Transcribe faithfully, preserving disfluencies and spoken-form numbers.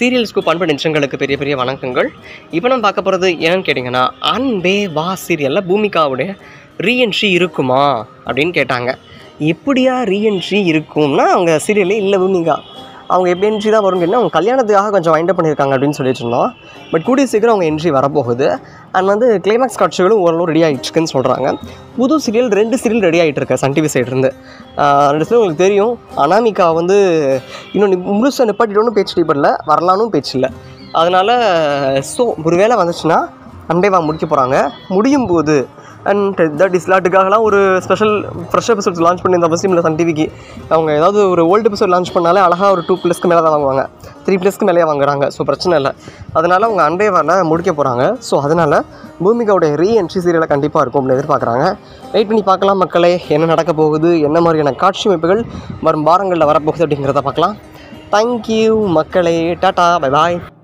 Serial scoop அன்பு நெஞ்சங்களுக்கு பெரிய பெரிய வணக்கங்கள். இப்போ நம்ம பார்க்க போகிறது என்னன்னு கேட்டிங்கன்னா, அன்பே வா சீரியலில் பூமிகாவுடைய ரீஎன்ட்ரி இருக்குமா அப்படின்னு கேட்டாங்க. எப்படியா ரீஎன்ட்ரி இருக்கும்னா, அவங்க சீரியலே இல்லை பூமிகா, அவங்க எப்படி என்ட்ரி தான் வரும்னு கேட்டால் அவங்க கல்யாணத்துக்காக கொஞ்சம் வைண்ட் அப் பண்ணியிருக்காங்க அப்படின்னு சொல்லிட்டு இருந்தோம். பட் கூடிய சீக்கிரம் அவங்க என்ட்ரி வரப்போகுது. அண்ட் வந்து கிளைமேக்ஸ் காட்சிகளும் ஓரளவு ரெடி ஆகிடுச்சுன்னு சொல்கிறாங்க. புது சீரியல் ரெண்டு சீரியல் ரெடி ஆகிட்டு இருக்கு சன் டிவி சைட்லேருந்து. ரெண்டு சீரியல் உங்களுக்கு தெரியும். அனாமிகா வந்து இன்னும் முழுசாக நிப்பாட்டிட்டோன்னு பேச்சு டிப்படல, வரலானும் பேச்சு இல்லை. அதனால் ஸோ ஒரு வேளை வந்துச்சுன்னா அன்பே வா முடிக்க போகிறாங்க. முடியும் போது அண்ட் த டிஸ்லாட்டுக்காகலாம் ஒரு ஸ்பெஷல் ஃப்ரெஷ் எபிசோட்ஸ் லான்ச் பண்ணி இந்த அவசியம் இல்லை சன் டிவிக்கு. அவங்க ஏதாவது ஒரு ஓல்டு எபிசோட் லான்ச் பண்ணாலே அழகாக ஒரு டூ ப்ளஸ்க்கு மேலே தான் வாங்குவாங்க, த்ரீ ப்ளஸ்க்கு மேலே வாங்குறாங்க. ஸோ பிரச்சனை இல்லை. அதனால் அவங்க அன்பே வால முடிக்க போகிறாங்க. ஸோ அதனால் பூமிகாவுடைய ரீஎன்ட்ரி சீரியலை கண்டிப்பாக இருக்கும் அப்படின்னு எதிர்பார்க்குறாங்க. வெயிட் பண்ணி பார்க்கலாம் மக்களே, என்ன நடக்க போகுது, என்ன மாதிரியான காட்சி அமைப்புகள் வரும் வாரங்களில் வரப்போகுது அப்படிங்கிறத பார்க்கலாம். தேங்க்யூ மக்களே, டாட்டா, பை பாய்.